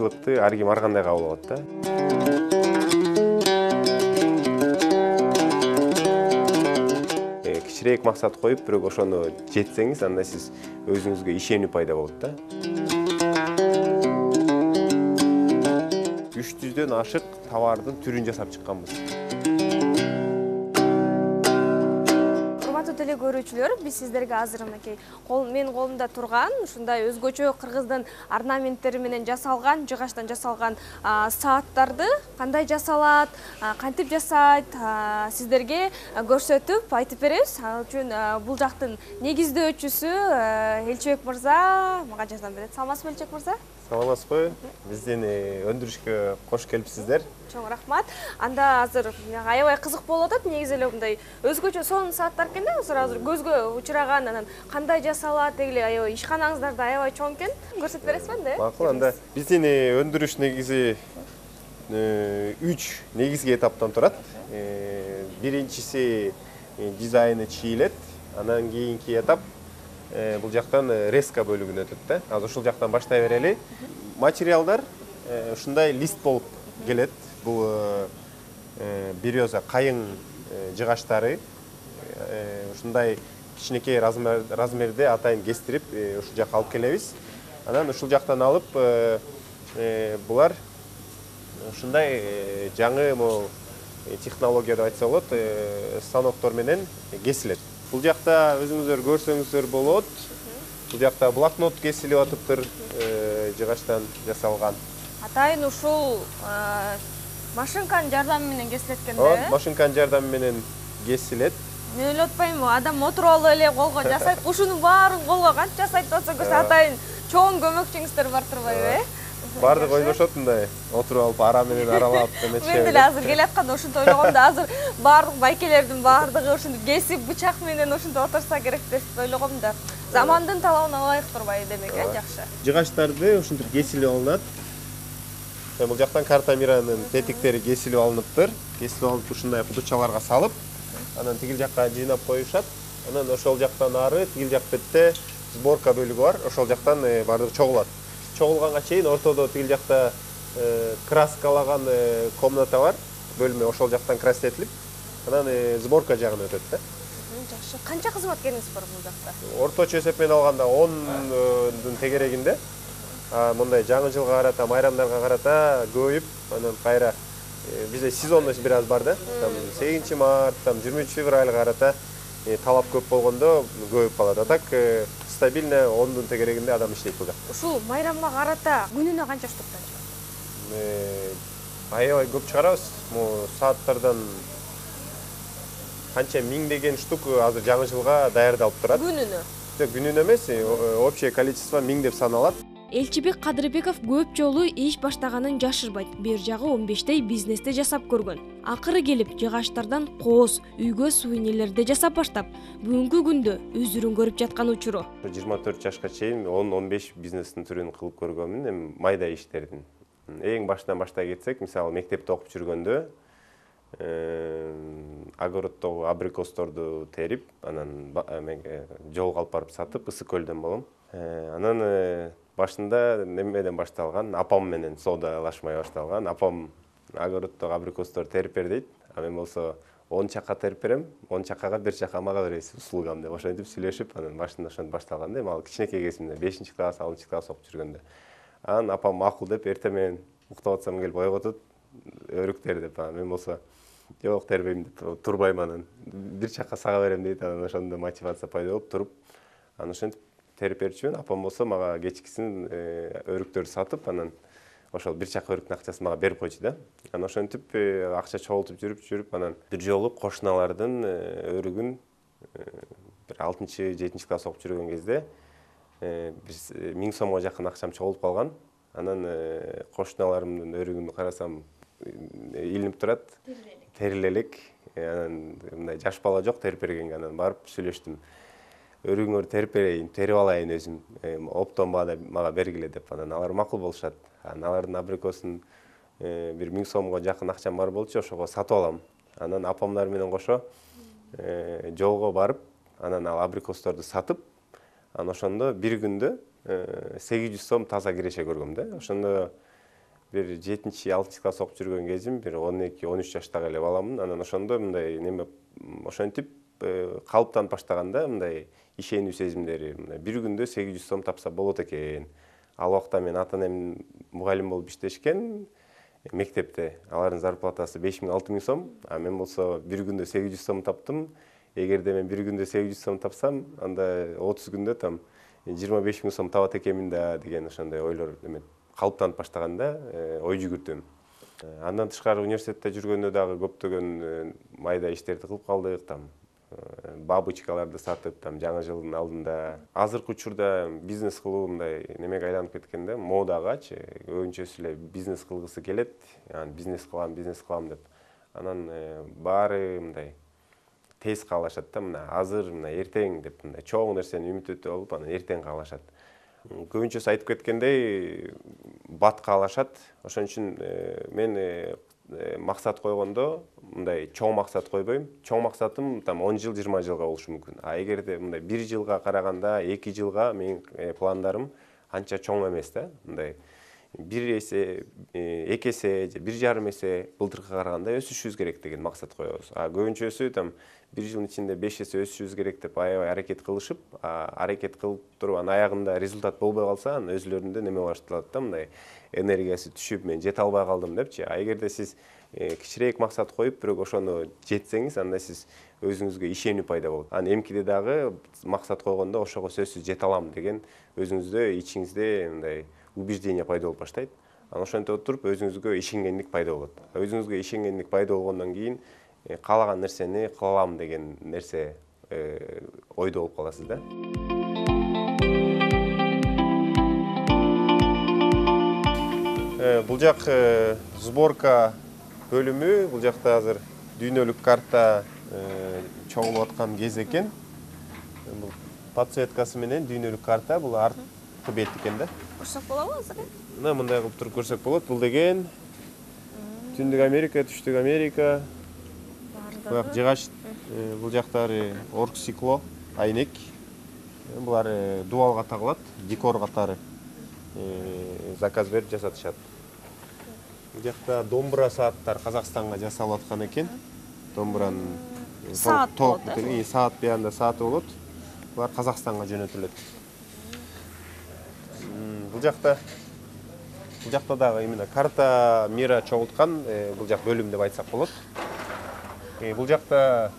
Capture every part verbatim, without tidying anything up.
жакшылыкты ар ким ар кандай кабыл алат да. Кичирээк максат коюп, бирок ошону жетсеңиз, анда сиз өзүңүзгө ишенүү пайда болот да. үч жүздөн ашык товардын түрүн жасап чыкканбыз. Урматтуу теле көрүүчүлөр, биз сиздерге азыр мынакей менин колумда турган ушундай өзгөчө кыргыздын орнаменттери менен жасалган, жыгачтан жасалган сааттарды кандай жасалат, кантип жасайт, сиздерге көрсөтүп айтып беребиз. Ал үчүн бул жактын негиздөөчүсү Элчебек мырза мага жардам берет. Саламатсызбы Элчебек мырза? Саламатсызбы? Биздин өндүрүшкө кош келипсиздер. Чоң рахмат. Анда азыр аябай кызык болуп атат. Негизи эле мындай өзгөчө сонун сааттар экен да. Азыр көзгө учураган, анан кандай жасалат, дегиле аябай ишканаңыздар да аябай чоң экен. Көрсөтүп бересизби энди? Макул, анда биздин өндүрүш негизи үч негизги этаптан турат. Биринчиси дизайны чийилет, анан кийинки этап бул жактан резка бөлүгүнө өтөт да. Азыр ушул жактан баштай берели. Материалдар ушундай лист болуп келет. Бул береза кайың жыгачтары ушундай кичинекей размерде атайын кестирип ушул жакка алып келебиз. Анан ушул жактан алып булар ушундай жаңы технология деп айтса болот, станоктор менен кесилет. Бул жакта өзүңүздөр көрсөңүздөр болот. Бул жакта блокнот кесилип атыптыр, жыгачтан жасалган. Атайын ушул машинканын жардамы менен кесилет экен да? Машинканын жардамы менен кесилет. Мен эле отпаймынбы, адам отуруп эле колго жасайт. Ушунун баарын колго канча жасайт болсо көрсө атайын чоң көмөкчүңүздөр бар турбайбы, э? Бардык ойношот мындай, отуруп алып ара менен аралап эметишет. Мен деле азыр келатканда ошентип ойлогом да, азыр баардык байкелердин баардыгы ушинтип кесип, бычак менен ушинтип отурса керек деп ойлогом да. Замандын талабына ылайык турбайбы демек, э, жакшы. Жыгачтарды ушинтип кесилип алынат. Бул жактан картамиранын тетиктери кесилип алыныптыр. Кесилип алып ушундай кудучаларга салып, анан тигил жакка жыйнап коюшат. Анан ошол жактан ары, тигил жак бетте сборка бөлүгү бар. Ошол жактан бардыгы чогулат. Чогулганга чейин ортодо тигил жакта краскалаган комната бар, бөлмө, ошол жактан красителип, анан сборка жагына өтөт да. Жакшы. Канча кызматкериңиз бар бул жакта? Орточо эсеп менен алганда ондун тегерегинде. Мындай жаңы жылга карата, майрамдарга карата көбөйүп, анан кайра бизде сезонный бир аз бар да. Там сегизинчи март, там жыйырма үч февралга карата талап көп болгондо көбөйүп калат. А так стабильно ондун тегерегинде адам иштейт бул жакта. Ушул майрамга карата күнүнө канча штуктан чыгат? Аябай көп чыгарабыз. Могу сааттардан канча миңдеген штук азыр жаңы жылга даярдалып турат. Күнүнө? Жок, күнүнө эмес, общее количество миң деп саналат. Элчебек Кадырбеков көп жолу иш баштаганын жашырбайт. Бир жагы он бештей бизнесте жасап көргөн. Акыры келип жыгачтардан кооз, үйгө сувенирлерди жасап баштап, бүгүнкү күндө өзүрүн көрүп жаткан учуру. жыйырма төрт жашка чейин он он беш бизнестин түрүн кылып көргөнмүн, эми майда иштердин. Эң баштан баштай кетсек, мисалы мектепте окуп жүргөндө огороддогу абрикосторду терип, анан жолго алып барып сатып, Ысык көлдөн болом. Анан башында немеден башталган, апам менен соодалашмай башталган. Апам огороддогу абрикостор терип бер дейт. А мен болсо он чака терип берем, он чакага бир чака мага бересиз услугам деп ошентип сүйлөшүп, анан башында ошентип башталган да, эми ал кичинекей кезимде бешинчи класс, алтынчы класс окуп жүргөндө. Анан апам макул деп эртең менен уктап атсам келип ойготот, өрүктөр деп. Мен болсо жок тербейм деп турбайм, анан бир чака сага берем дейт. Анан ошондо мотивация пайда болуп туруп, анан ошентип терип берчүмүн. Апам болсо мага кечкисин өрүктөрдү сатып, анан ошол бир чака өрүктүн акчасын мага берип койчу да. Анан ошентип акча чогултуп жүрүп жүрүп, анан бир жолу кошуналардын өрүгүн бир алтынчы, жетинчи класс окуп жүргөн кезде бир миң сомго жакын акчам чогулуп калган. Анан кошуналарымдын өрүгүн карасам илинип турат, терил элек. Анан мындай жаш бала жок терип бергенге, анан барып сүйлөштүм. Өрүгүңөрдү терип берейин, терип алайын өзүм, оптон мага бергиле деп. Анан алар макул болушат. Анан алардын абрикосун бир миң сомго жакын акчам бар болчу, ошого сатып алам. Анан апамдар менен кошо жолго барып, анан ал абрикосторду сатып, анан ошондо бир күндө сегиз жүз сом таза киреше көргөм да. Ошондо бир жетинчи алтынчы класс окуп жүргөн кезим, бир он эки он үч жаштагы эле баламын. Анан ошондо мындай неме ошентип калыптанып баштаганда мындай ишенүү сезимдери, мындай бир күндө сегиз жүз сом тапса болот экен. Ал убакта мен ата-энем мугалим болуп иштешкен мектепте. Алардын зарплатасы беш миң алты миң сом, а мен болсо бир күндө сегиз жүз сом таптым. Эгерде мен бир күндө сегиз жүз сом тапсам, анда отуз күндө там жыйырма беш миң сом табат экенмин да деген ошондой ойлор эме калыптанып баштаганда ой жүгүрдүм. Андан тышкары университетте жүргөндө дагы көптөгөн майда иштерди кылып калдык, там бабочкаларды сатып, там жаңы жылдын алдында. Азыркы учурда бизнес кылуу мындай немеге айланып кеткен да, модагачы. Көбүнчөсү эле бизнес кылгысы келет, анан бизнес кылам, бизнес кылам деп. Анан баары мындай тез каалашат да, мына азыр, мына эртең деп, мындай чоң нерсени үмүт өтүп алып, анан эртең каалашат. Көбүнчөсү айтып кеткендей, бат каалашат. Ошон үчүн мен максат койгондо мындай чоң максат койбойм. Чоң максатым там он жыл, жыйырма жылга болушу мүмкүн. А эгерде мындай бир жылга караганда, эки жылга менин пландарым анча чоң эмес да. Мындай бир эсе, эки эсе же бир жарым эсе былтыркыга караганда өсүшүбүз керек деген максат коебуз. А көбүнчөсү там бир жылдын ичинде беш эсе өсүшүбүз керек деп аябай аракет кылышып, аракет кылып туруп анын аягында результат болбой калса, анын өзүлөрүндө неме башталат да, мындай энергиясы түшүп, мен жете албай калдым депчи. А эгерде сиз кичирээк максат коюп, бирок ошону жетсеңиз, анда сиз өзүңүзгө ишенүү пайда болот. Анан эмкиде дагы максат койгондо ошого сөзсүз жете алам деген өзүңүздө ичиңизде мындай убеждение пайда болуп баштайт. Анан ошентип отуруп өзүңүзгө ишенгендик пайда болот. Өзүңүзгө ишенгендик пайда болгондон кийин каалаган нерсени кыла алам деген нерсе ойдо болуп каласыз да. Бул жак сборка бөлүмү, бул жакта азыр дүйнөлүк карта чогулуп аткан кез экен. Бул подсветкасы менен дүйнөлүк карта, бул арткы бет экен да. Көрсөк болобу азыр? Мына мындай кылып туруп көрсөк болот. Бул деген Түндүк Америка, Түштүк Америка. Бак жыгач, бул жактары оргсикло, айнек. Булар дубалга тагылат, декор катары заказ берип жасатышат. Бул жакта домбура сааттар Казакстанга жасалып аткан экен. Домбуранын саат болот, саат баянда сааты болот. Булар Казакстанга жөнөтүлөт. Бул жакта бул жакта дагы именно карта мира чогулткан бул жак бөлүм деп айтсак болот. Бул жакта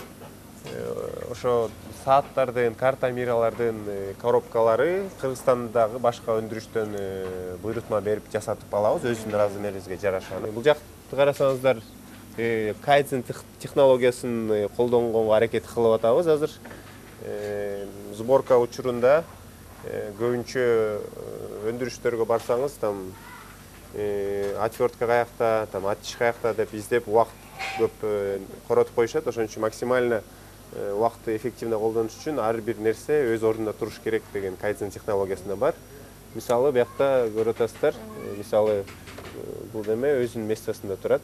ошо сааттардын, карта миралардын коробкалары Кыргызстандагы башка өндүрүштөн буйрутма берип жасатып алабыз, өзүбүздүн размерибизге жараша. Бул жакты карасаңыздар, кайдзен технологиясын колдонгонго аракет кылып атабыз азыр. Сборка учурунда көбүнчө өндүрүштөргө барсаңыз, там отвертка каякта, там аттиш каякта деп издеп убакыт көп коротуп коюшат. Ошон үчүн максимально убакытты эффективно колдонуш үчүн ар бир нерсе өз ордунда туруш керек деген кайдзен технологиясында бар. Мисалы, буякта көрүп атасыздар, мисалы бул неме өзүнүн местосунда турат.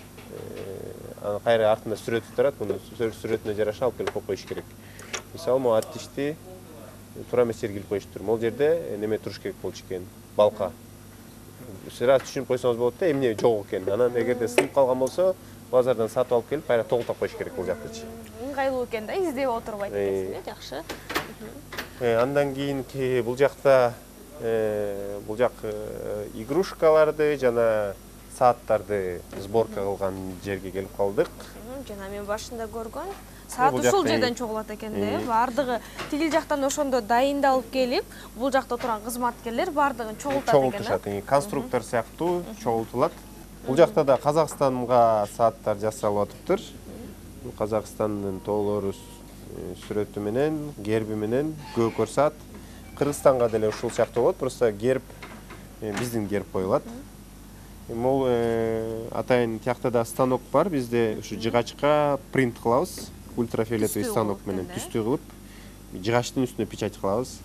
Анан кайра артында сүрөтү турат, муну сүрөтүнө жараша алып келип коюп коюш керек. Мисалы, могу аттишти туура эмес жерге илип коюштур. Могул жерде неме туруш керек болчу экен, балка. Сразу түшүнүп койсоңуз болот да, эмне жок экен. Анан эгерде сынып калган болсо, базардан сатып алып келип, кайра тогултуп коюш керек бул жактычы. Ыңгайлуу экен да, издеп отурбайт экенсиз, жакшы. Андан кийин бул жакта бул жак игрушкаларды жана сааттарды сборка кылган жерге келип калдык. Жана мен башында көргөн саат ушул жерден чогулат экен да, бардыгы тигил жактан ошондо дайындалып келип, бул жакта турган кызматкерлер бардыгын чогултат экен. Чогултушат, конструктор сыяктуу чогултулат. Бул жакта да Казакстанга сааттар жасалып атыптыр. Казакстандын тоолору сүрөтү менен, герби менен көкөр саат. Кыргызстанга деле ушул сыяктуу болот, просто герб биздин герб коюлат. Мол атайын тиякта да станок бар, бизде ушу жыгачка принт кылабыз, ультрафиолетовый станок менен түстүү кылып, жыгачтын үстүнө печать кылабыз.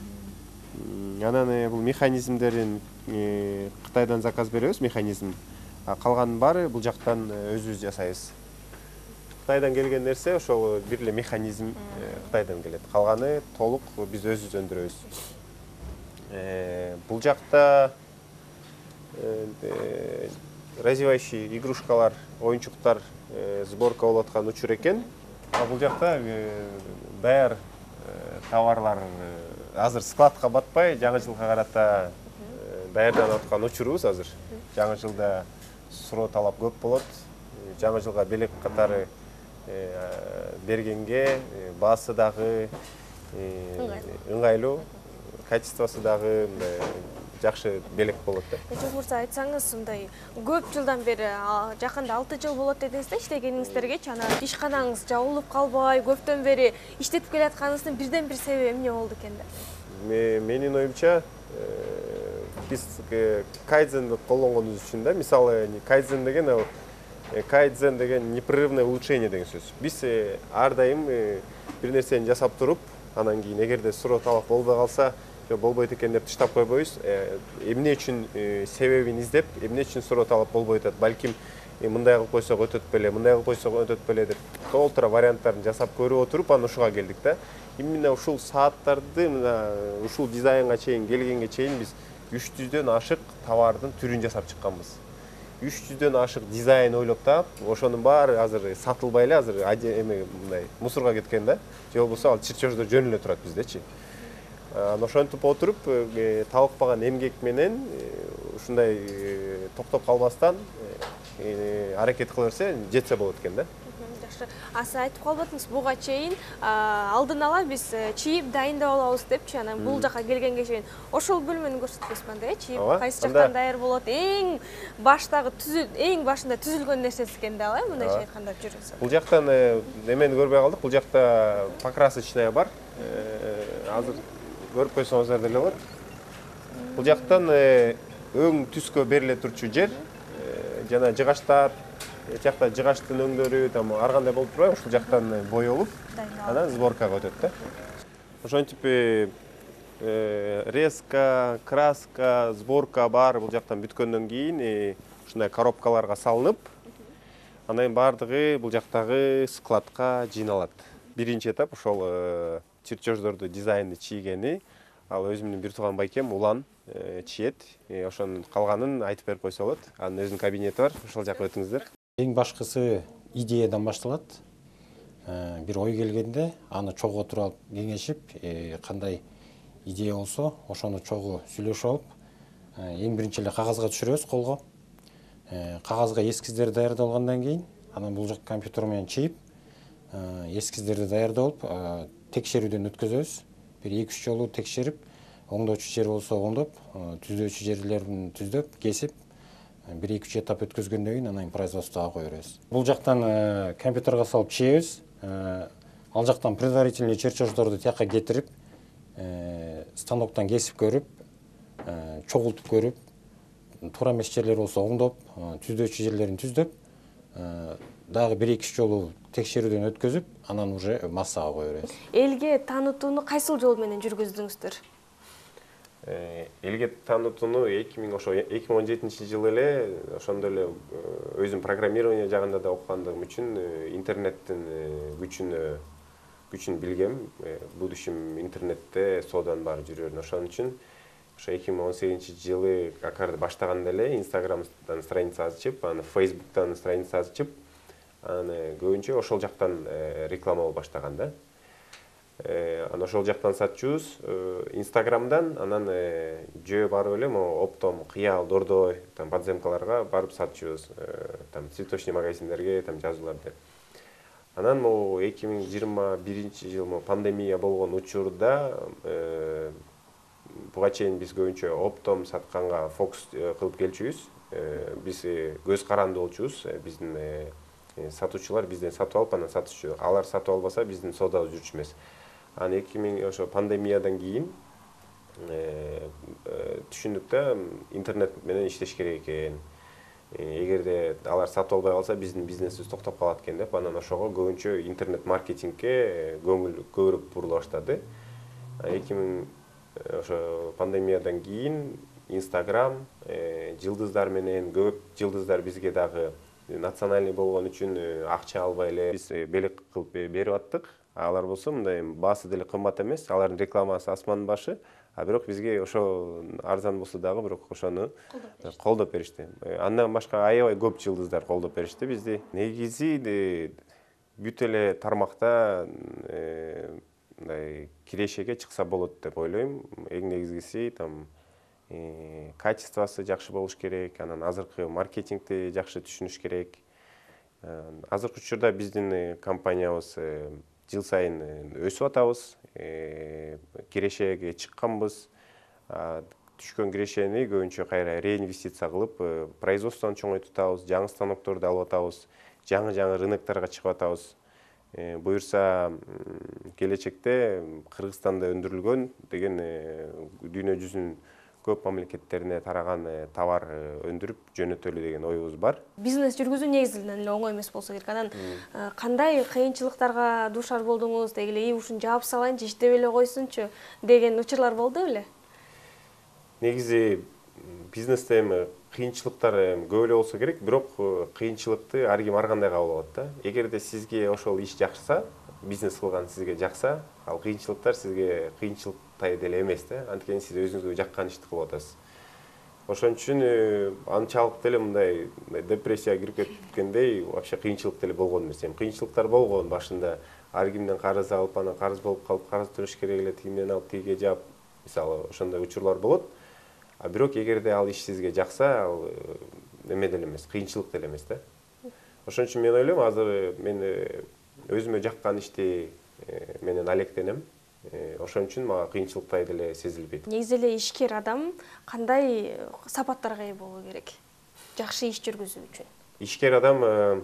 Анан бул механизмдерин Кытайдан заказ беребиз, механизм. А калганын баары бул жактан өзүбүз жасайбыз. Кытайдан келген нерсе ошол бир эле механизм Кытайдан келет. Калганы толук биз өзүбүз өндүрөбүз. Бул жакта развивающий игрушкалар, оюнчуктар сборка болуп аткан учур экен. А бул жакта даяр товарлар азыр складка батпай, жаңы жылга карата даярданып аткан учурубуз азыр. Жаңы жылда суроо талап көп болот. Жаңы жылга белек катары бергенге баасы дагы ыңгайлуу, качествосы дагы жакшы белек болот да. Эчек Мурза, айтсаңыз, мындай көп жылдан бери, жакында алты жыл болот дедиңиз да, иштегениңиздерге, жана ишканаңыз жабылып калбай, көптөн бери иштетип келатканыңыздын бирден бир себеби эмне болду экен да? Менин оюмча, биз кайдзенди колдонгонубуз үчүн да, мисалы кайдзен деген кайдзен деген непрерывное улучшение деген сөз. Биз ар дайым бир нерсени жасап туруп, анан кийин эгерде суроо талап болбой калса, болбойт экен деп таштап койбойбуз. Эмне үчүн себебин издеп, эмне үчүн суроо талап болбой атат, балким мындай кылып койсок өтөт беле, мындай кылып койсок өтөт беле деп толтура варианттарын жасап көрүп отуруп, анан ушуга келдик да. Именно ушул сааттарды, ушул дизайнга чейин келгенге чейин биз үч жүздөн ашык товардын түрүн жасап чыкканбыз. үч жүздөн ашык дизайн ойлоп таап, ошонун баары азыр сатылбай эле, азыр эме мындай мусорго кеткен да. Же болбосо ал чирчождо жөн эле турат биздечи. Ошентип отуруп, талыкпаган эмгек менен ушундай токтоп калбастан аракет кыла берсе, жетсе болот экен да. Жакшы. А сиз айтып калбадыңыз, буга чейин алдын ала биз чийип дайындап алабыз депчи, анан бул жака келгенге чейин ошол бөлмөнү көрсөтпөйсүз анда, э? Чийип кайсы жактан даяр болот? Эң баштагы түзүл, эң башында түзүлгөн нерсеси экен да, э? Мындайча айтканда жүрүңүз. Бул жактан эмени көрбөй калдык. Бул жакта покрасочная бар. Азыр көрүп койсоңуздар деле болот. Бул жактан өң түскө бериле турчу жер, жана жыгачтар, жакта жыгачтын өңдөрү, там ар кандай болуп турбайбы, ушул жактан боёлуп, анан сборкага өтөт да. Ошентип резка, краска, сборка бар, бул жактан бүткөндөн кийин ушундай коробкаларга салынып, анан бардыгы бул жактагы складка жыйналат. Биринчи этап ошол чирчождорду дизайнды чийгени, ал өзүмдүн бир тууган байкем Улан чиет. Ошонун калганын айтып берип койсо болот. Анын өзүнүн кабинети бар, ошол жака өтүңүздөр. Эң башкысы идеядан башталат. Бир ой келгенде аны чогуу отуруп алып кеңешип, кандай идея болсо, ошону чогуу сүйлөшүп алып, эң биринчи эле кагазга түшүрөбүз колго. Кагазга эскиздер даярдалгандан кийин, анан бул жак компьютер менен чийип, эскиздерди даярдап алып, текшерүүдөн өткөзөбүз. Бир эки үч жолу текшерип, оңдоочу жер болсо оңдоп, түзөөчү жерлерин түздөп, кесип, бир эки үч этап өткөзгөндөн кийин анан производствого кое беребиз. Бул жактан компьютерге салып чийебиз. Ал жактан предварительный чертеждорду тияка кетирип, станоктон кесип көрүп, чогултуп көрүп, туура эмес жерлер болсо оңдоп, түзөөчү жерлерин түздөп, дагы бир эки үч жолу текшерүүдөн өткөзүп, анан уже массага кое беребиз. Элге таанытууну кайсыл жол менен жүргүздүңүздөр? Элге таанытууну эки миң он жетинчи жылы эле ошондой эле өзүм программирование жагында да окугандыгым үчүн интернеттин күчүн күчүн билгем. Будущем интернетте сооданын баары жүрөрүн. Ошон үчүн ошо эки миң он сегизинчи жылы акарды баштаганда эле Инстаграмдан страница ачып, аны Фейсбуктан страница ачып, аны көбүнчө ошол жактан реклама болуп баштаган да. Аны ошол жактан сатчубуз. Инстаграмдан анан жөө барып эле могу оптом Кыял, Дордой, там подземкаларга барып сатчубуз. Там цветочный магазиндерге там жазууларды. Анан могу эки миң жыйырма биринчи жыл могу пандемия болгон учурда буга чейин биз көбүнчө оптом сатканга фокус кылып келчүбүз. Биз көз каранды болчубуз. Биздин сатуучулар бизден сатып алып, анан сатчу. Алар сатып албаса биздин соодабыз жүрчү эмес. Аны эки миң ошо пандемиядан кийин түшүндүк да, интернет менен иштеш керек экен. Эгерде алар сатып албай калса биздин бизнесибиз токтоп калат экен деп, анан ошого көбүнчө интернет маркетингге көңүл көбүрөөк бурула баштады. эки миң ошо пандемиядан кийин Инстаграм жылдыздар менен, көп жылдыздар бизге дагы национальный болгон үчүн акча албай эле биз белек кылып берип аттык. Алар болсо мындай баасы деле кымбат эмес, алардын рекламасы асмандын башы. а бирок бизге ошо арзан болсо дагы бирок ошону колдоп беришти. Андан башка аябай көп жылдыздар колдоп беришти бизди. Негизи бүт эле тармакта мындай кирешеге чыкса болот деп ойлойм. Эң негизгиси там качествосы жакшы болуш керек, анан азыркы маркетингди жакшы түшүнүш керек. Азыркы учурда биздин компаниябыз жыл сайын өсүп атабыз, кирешеге чыкканбыз. Түшкөн кирешени көбүнчө кайра реинвестиция кылып, производствону чоңойтутабыз, жаңы станокторду алып атабыз, жаңы-жаңы рыноктарга чыгып атабыз. Буюрса келечекте Кыргызстанда өндүрүлгөн деген дүйнө жүзүнүн көп мамлекеттерине тараган товар өндүрүп жөнөтөлү деген оюбуз бар. Бизнес жүргүзүү негизинен эле оңой эмес болсо керек. Анан кандай кыйынчылыктарга дуушар болдуңуз, деги эле ушуну жаап салайынчы, иштеп эле койсунчу деген учурлар болду беле? Негизи бизнесте эми кыйынчылыктар көп эле болсо керек, бирок кыйынчылыкты ар ким ар кандай кабыл алат да. Эгерде сизге ошол иш жакса, бизнес кылган сизге жакса, ал кыйынчылыктар сизге кыйынчылыктай деле эмес да. Анткени сиз өзүңүзгө жаккан ишти кылып атасыз. Ошон үчүн анчалык деле мындай депрессияга кирип кеткендей вообще кыйынчылык деле болгон эмес. Кыйынчылыктар болгон башында. Ар кимден карыз алып, анан карыз болуп калып, карыз төлөш керек эле, тигинден алып тиге жаап, мисалы, ошондой учурлар болот. А бирок эгерде ал иш сизге жакса, ал эме деле эмес, кыйынчылык деле эмес да. Ошон үчүн мен ойлойм, азыр мен өзүмө жаккан ишти менен алектенем. Ошон үчүн мага кыйынчылыктай деле сезилбейт. Негизи эле ишкер адам кандай сапаттарга ээ болуу керек жакшы иш жүргүзүү үчүн? Ишкер адам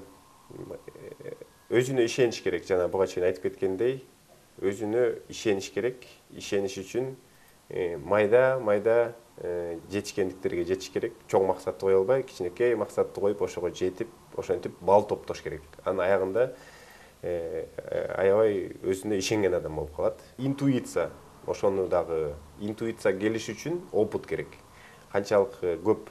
өзүнө ишениш керек, жана буга чейин айтып кеткендей, өзүнө ишениш керек. Ишениш үчүн майда-майда жетишкендиктерге жетиш керек. Чоң максатты кое албай, кичинекей максатты коюп, ошого жетип, ошентип бал топтош керек. Анын аягында аябай өзүнө ишенген адам болуп калат. Интуиция, ошону дагы интуиция келиш үчүн опыт керек. Канчалык көп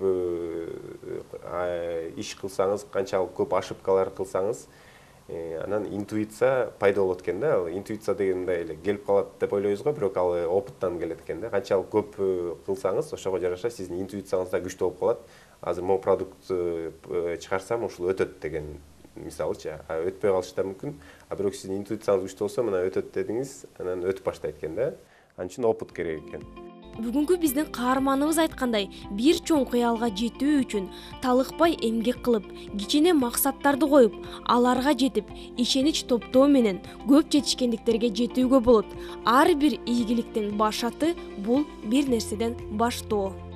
иш кылсаңыз, канчалык көп ошибкалар кылсаңыз, анан интуиция пайда болот экен да. Интуиция деген мындай эле келип калат деп ойлойбуз го, бирок ал опыттан келет экен да. Канчалык көп кылсаңыз, ошого жараша сиздин интуицияңыз да күчтүү болуп калат. Азыр могу продукт чыгарсам, ушул өтөт деген мисалычы, өтпөй калышы да мүмкүн. А бирок сиздин интуицияңыз күчтүү болсо, мына өтөт дедиңиз, анан өтүп баштайт экен да. Анын үчүн опыт керек экен. Бүгүнкү биздин каарманыбыз айткандай, бир чоң кыялга жетүү үчүн талыкпай эмгек кылып, кичине максаттарды коюп, аларга жетип, ишенич топтоо менен көп жетишкендиктерге жетүүгө болот. Ар бир ийгиликтин башаты бул бир нерседен баштоо.